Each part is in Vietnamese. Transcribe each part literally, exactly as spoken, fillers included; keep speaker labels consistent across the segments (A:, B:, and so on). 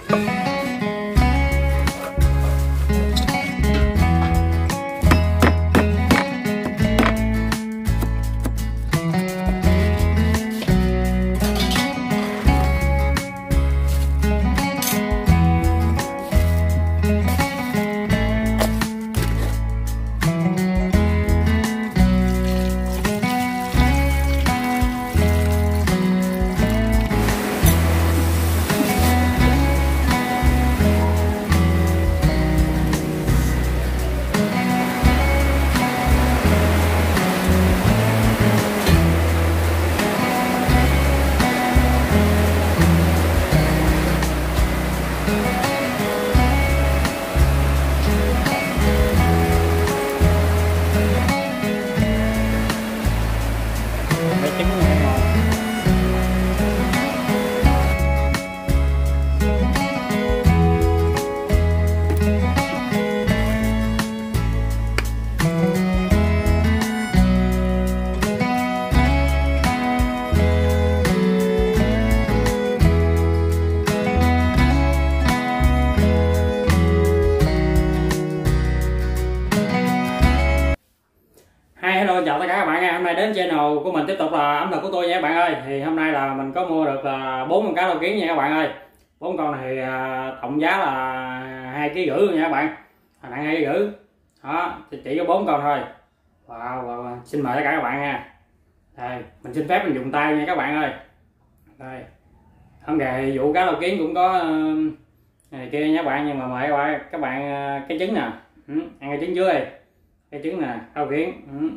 A: Chào tất cả các bạn nha. Hôm nay đến channel của mình tiếp tục là ẩm thực của tôi nha các bạn ơi. Thì hôm nay là mình có mua được là bốn con cá lau kiến nha các bạn ơi. Bốn con này tổng giá là hai ký rưỡi luôn nha các bạn, nặng hai ký rưỡi đó, chỉ có bốn con thôi. Wow, wow, wow. Xin mời tất cả các bạn nha. Đây, mình xin phép mình dùng tay nha các bạn ơi. Đây, hôm nay vụ cá lau kiến cũng có này kia nha các bạn, nhưng mà mời các bạn các bạn cái trứng nè, ừ, ăn cái trứng dưới đây, cái trứng nè, lau kiến. Ừ.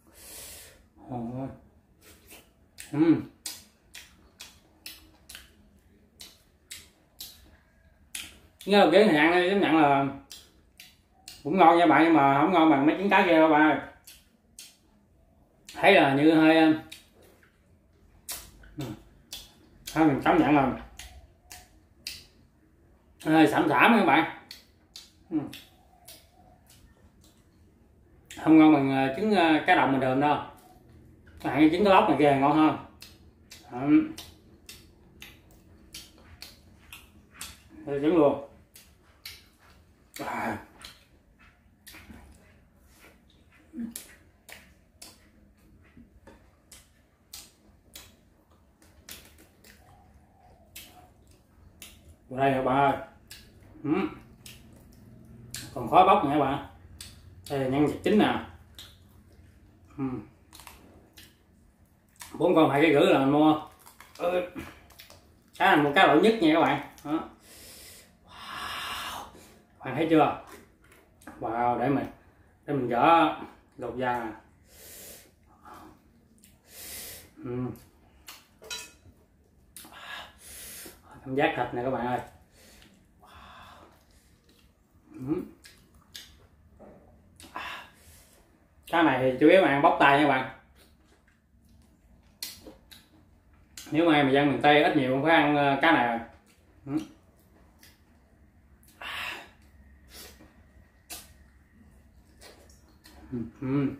A: Uhm. Cái lau kiến thì ăn giống nhận là cũng ngon nha bạn, nhưng mà không ngon bằng mấy trứng cá kia đâu bạn ơi. Thấy là như hơi thôi mình cảm nhận là hơi sẵn sẵn các bạn, không ngon bằng trứng cá đồng bình thường đâu. Ăn cái trứng cá lóc này kia ngon hơn. Uhm. Trứng luôn. À. Đây các bạn ơi. Uhm. Còn khói bốc nữa các bạn. Đây là nhân vật chính nè. Uhm. Bốn con hai cái rưỡi là mình mua. Ừ. Cá này một cá loại nhất nha các bạn. Đó. Wow. Bạn thấy chưa? Wow, để mình để mình gỡ lột da nè. Uhm. Cảm giác thịt này các bạn ơi. Uhm. Cá này thì chủ yếu là ăn bóc tay nha các bạn. Nếu mà người dân miền Tây ít nhiều cũng phải ăn cá này rồi. Uhm. Uhm.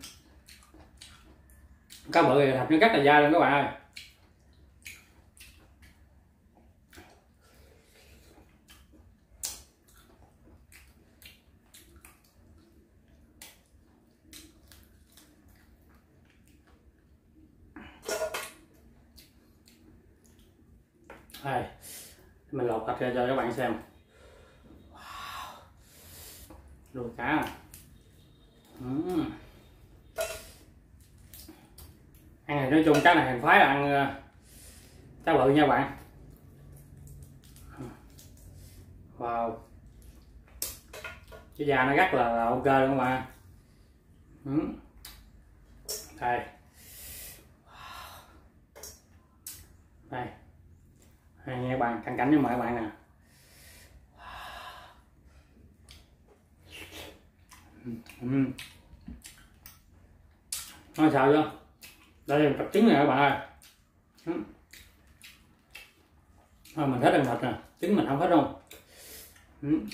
A: Cá bự thì thịt nó rất là dai luôn các bạn ơi. Đây, mình lột thịt ra cho các bạn xem. Wow. Đồ cá. Uhm. Ăn này nói chung cá này mình phái là ăn cá bự nha bạn. Wow. Cái da nó rất là, là ok luôn các bạn. Uhm. Đây. Đây. Đây nha các bạn, cận cảnh với mời các bạn nè. Uhm. Nói sao chưa? Đây là cặp trứng này các bạn ơi. Uhm. À, mình thích ăn thịt nè, trứng mình không thích đâu. Uhm.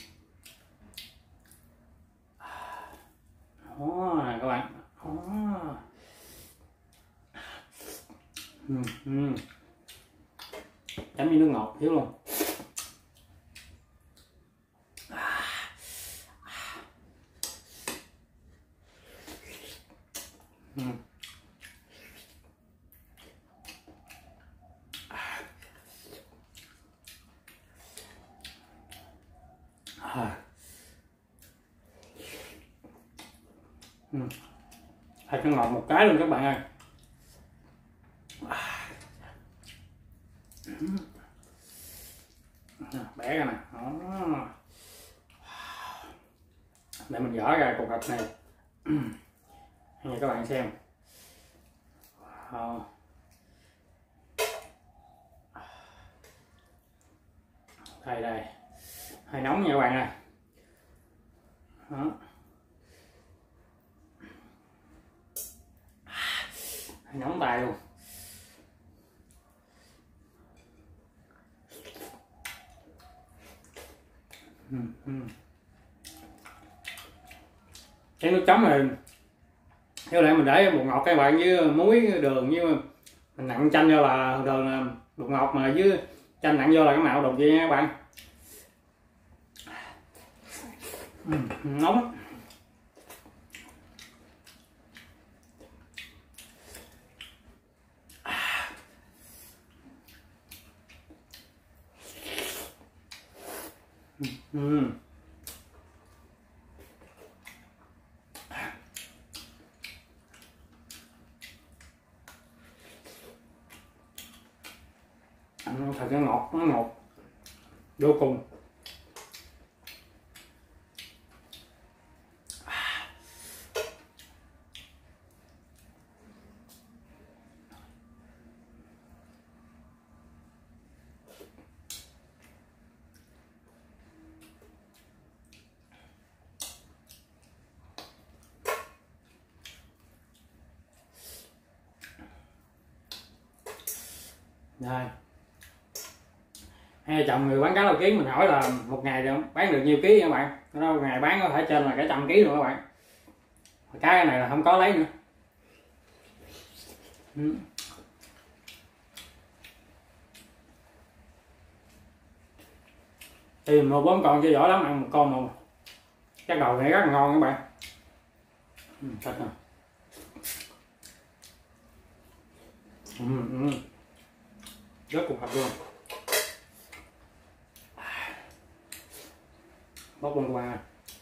A: Đó nè các bạn. Đó. Uhm. Uhm. Chấm với nước ngọt thiếu luôn. Ừ. À. Ừ. Thật nó ngọt một cái luôn các bạn ơi. Bẻ ra nè. Đó. Để mình gỡ ra cục thịt nàyให้các bạn xem. Wow. Đây đây, hơi nóng nha các bạn ơi. Đó. Hơi nóng tay luôn. Ừ, ừ. Cái nước chấm này theo lại mình để bột ngọt các bạn, với muối đường, với mình nặn chanh vô là đường bột ngọt, mà với chanh nặn vô là cái màu đục vậy nha các bạn. Ừ, nóng lắm. Ừ. Thật nó ngọt, nó ngọt vô cùng. Đây, hai chồng người bán cá lau kiến mình hỏi là một ngày bán được nhiêu ký các bạn, nó ngày bán có thể trên là cả trăm ký luôn các bạn. Cái này là không có lấy nữa. Ừ. Tìm một bốn con chưa giỏi lắm, ăn một con một cái đầu này rất là ngon các bạn. Ừ, thịt nè. Ừ, ừ. Rất cục thịt luôn. Bóc luôn qua,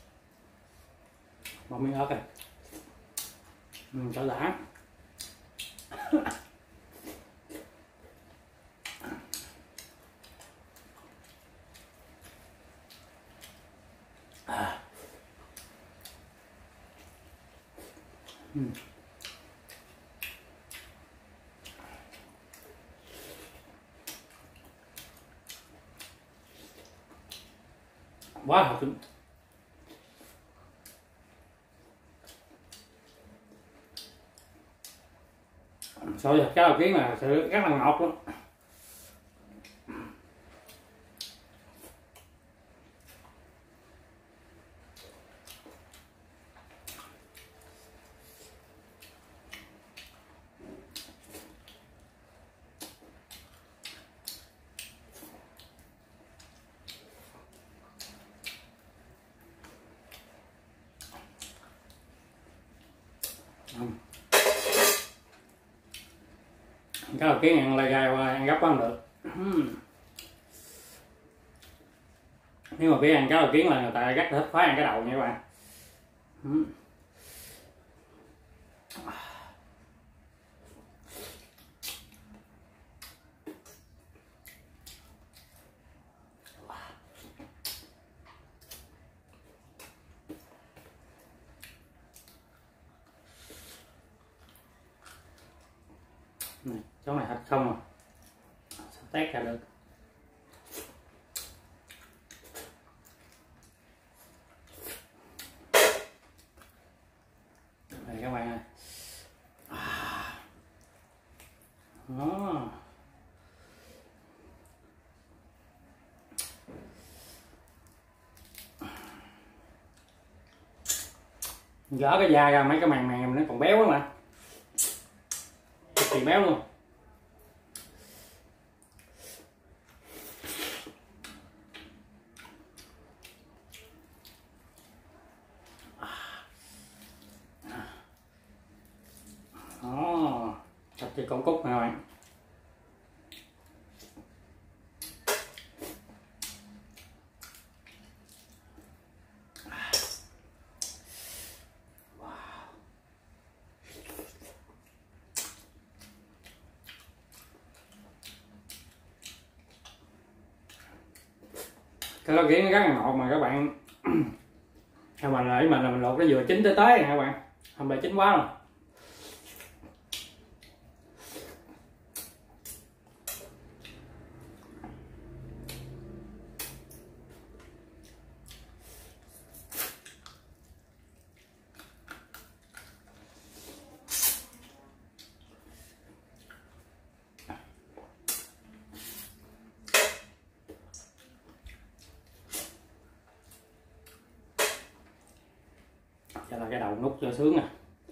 A: một miếng ớt này. Ừ, cho đã. À. Ừ. Quá hợp tính. Sôi thịt cá lau kiến là sự rất là ngọt luôn. Ừ. Cá lau kiến ăn lai gai qua ăn gấp quá không được. Ừ. Nếu mà biết ăn cá lau kiến là người ta rất thích khoái ăn cái đầu nha các bạn. Ừ. Này, chỗ này thịt không à, sao tét ra được. Đây các bạn ơi. Đó. Gỡ cái da ra, mấy cái màng màng nó còn béo lắm mà, cực kỳ béo luôn. củ cúc nè các bạn. Cái lô kiến nó rất là ngọt mà các bạn. Theo mình là ý mình là mình luộc nó vừa chín tới tới nè các bạn, không để chín quá rồi. Đây là cái đầu nút cho sướng nè.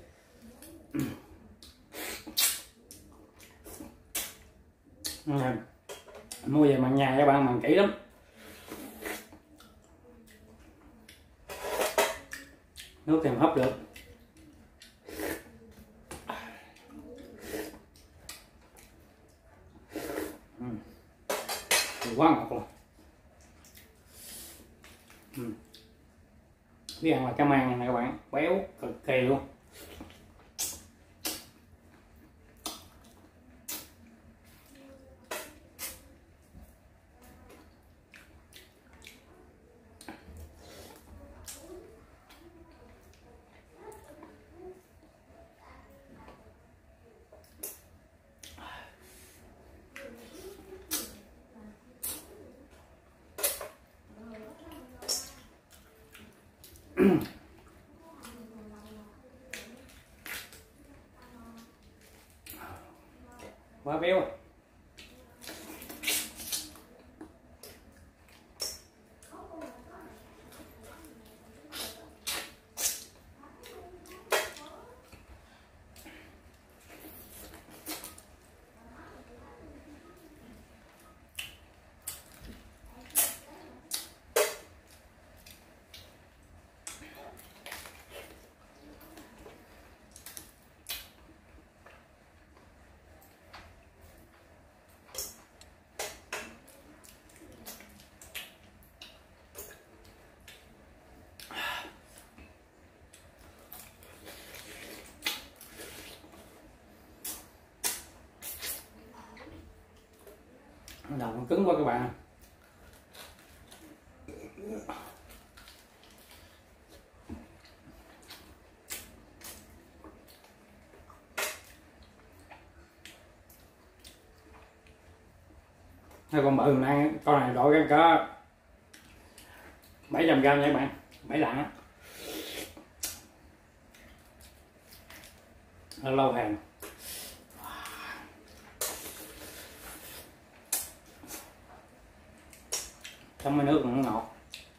A: Mua về mặn nhà các bạn, mặn kỹ lắm. Nước thì hấp được. Ừ. Quá ngọt luôn. Ừ. Biết ăn là cá mang này các bạn, béo cực kỳ luôn. Quá béo. Đầu nó cứng quá các bạn. Hai con bự mình ăn, con này đội có bảy trăm gram nha các bạn, bảy lạng á. Lâu hàng. Trong cái nước cũng ngọt.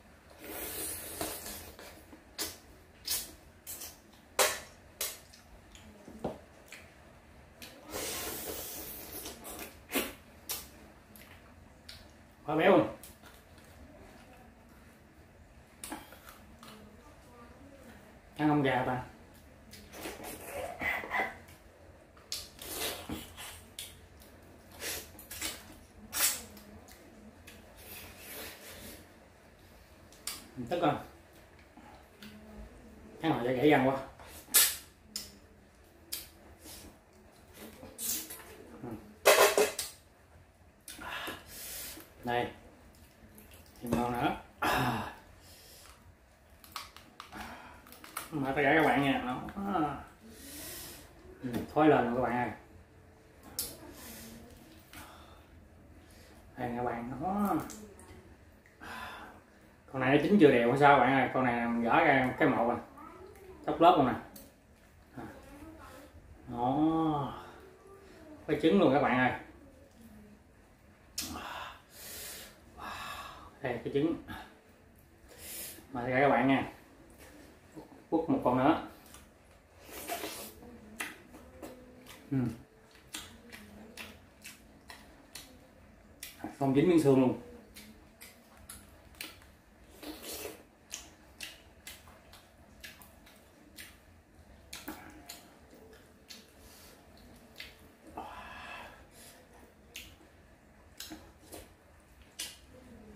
A: Quá béo luôn. Ăn không gà ta. Tức rồi. Cái nào dễ gãy răng quá. Đây. Thêm ngon nữa. Mà tất cả các bạn nha, nó thối lên rồi các bạn ơi. Đây các bạn, nó con này nó chín chưa đều hay sao bạn ơi, con này mình gỡ ra cái màu này chóc lớp luôn nè. Đó, cái trứng luôn các bạn ơi. Đây cái trứng. Mời tất cả các bạn nha, quất một con nữa. Ừ. Không dính miếng xương luôn.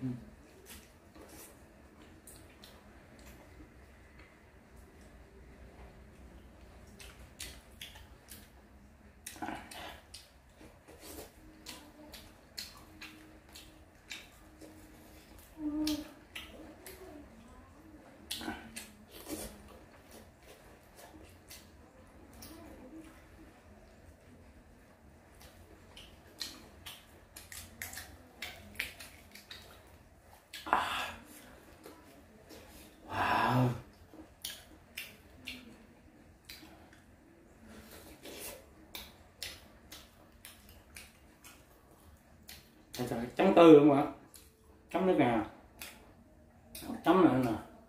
A: Trời, chấm tư không ạ, chấm nước nè, chấm nữa nè.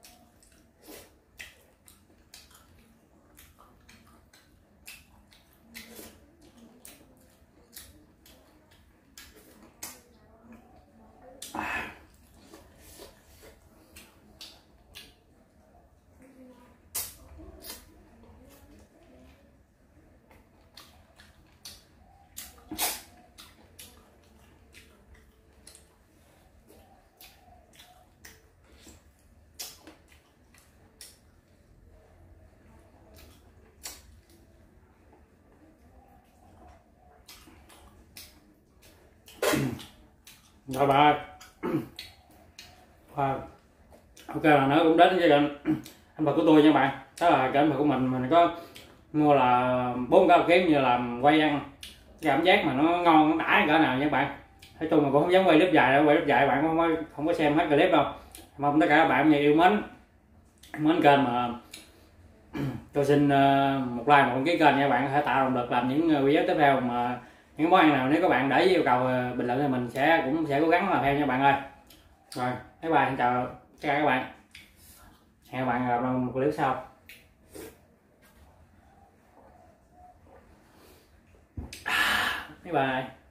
A: Rồi bà ơi. Wow. Ok là nó cũng đến với kênh anh vật của tôi nha bạn. Đó là kênh vật của mình mình có mua là bốn cái kiếm như làm quay ăn, cảm giác mà nó ngon nó đã cỡ nào nha bạn. Nói chung mà cũng không giống quay clip dài đâu, quay clip dài bạn không có không có xem hết clip đâu. Mong tất cả các bạn nhiều yêu mến mến kênh mà tôi xin một like một đăng ký kênh nha bạn, có thể tạo động lực làm những video tiếp theo mà những món ăn nào nếu các bạn để yêu cầu bình luận thì mình sẽ cũng sẽ cố gắng làm theo nha bạn ơi. Rồi bye bye, xin chào tất cả các bạn, hẹn các bạn gặp một clip sau. Bye bye.